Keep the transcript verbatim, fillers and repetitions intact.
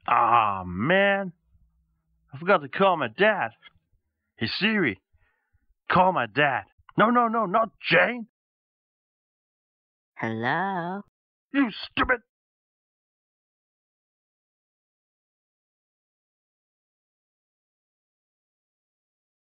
Ah, man. I forgot to call my dad. Hey, Siri, call my dad. No, no, no, not Jane. Hello? You stupid